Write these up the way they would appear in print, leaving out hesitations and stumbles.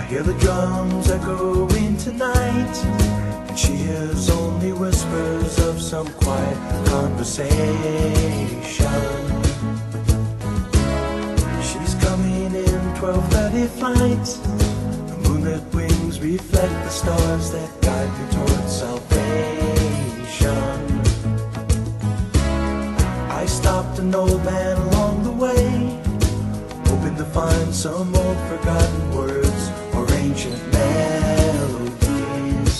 hear the drums echoing tonight, and she hears only whispers of some quiet conversation. She's coming in 12:30 flight. The moonlit wings reflect the stars that guide me towards salvation. I stopped an old man along the way, hoping to find some old forgotten words or ancient melodies.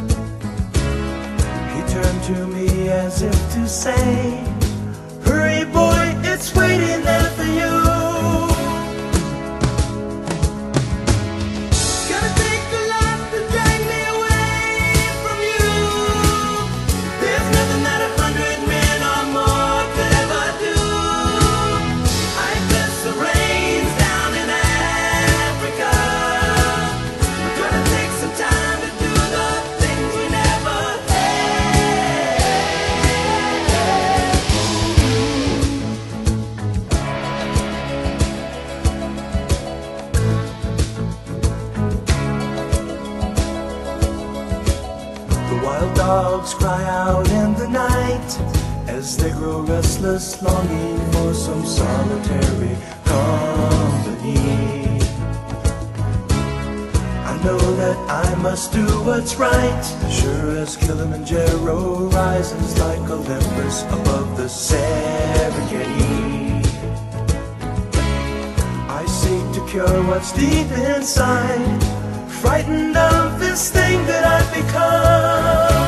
He turned to me as if to say, "Hurry boy, it's waiting there for you." Gonna take a lot to drag me away from you. There's nothing that 100 men or more could ever do. I bless the rains down in Africa. We're gonna take some time to do the things we never had. The wild dogs cry out in the night as they grow restless, longing for some solitary company. I know that I must do what's right, sure as Kilimanjaro rises like Olympus above the Serengeti. I seek to cure what's deep inside, frightened of this thing that I've become.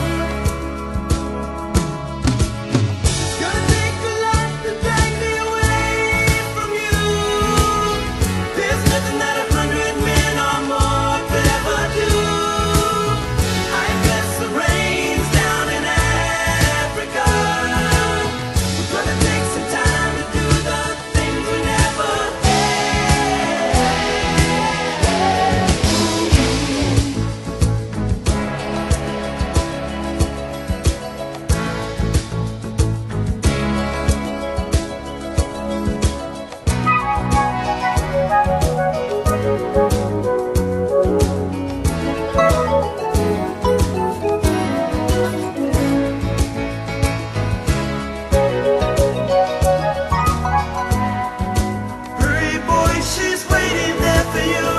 Gonna take a lot to drag me away from you. There's nothing that 100 men or more could ever do. I bless the rains down in Africa. We're gonna take some time to do the things we never had. Hurry boy, she's waiting there for you.